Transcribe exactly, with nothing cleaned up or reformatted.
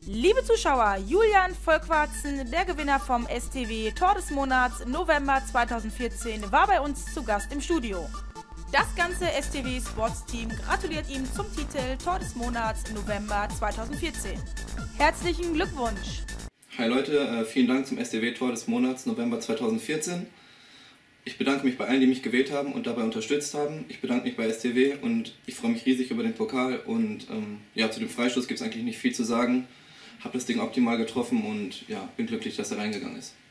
Liebe Zuschauer, Julian Volkwarzen, der Gewinner vom S T W Tor des Monats November zweitausendvierzehn, war bei uns zu Gast im Studio. Das ganze S T W Sports Team gratuliert ihm zum Titel Tor des Monats November zweitausendvierzehn. Herzlichen Glückwunsch! Hi Leute, vielen Dank zum S T W Tor des Monats November zweitausendvierzehn. Ich bedanke mich bei allen, die mich gewählt haben und dabei unterstützt haben. Ich bedanke mich bei S T W und ich freue mich riesig über den Pokal. Und ähm, ja, zu dem Freistoß gibt es eigentlich nicht viel zu sagen. Habe das Ding optimal getroffen und ja, bin glücklich, dass er reingegangen ist.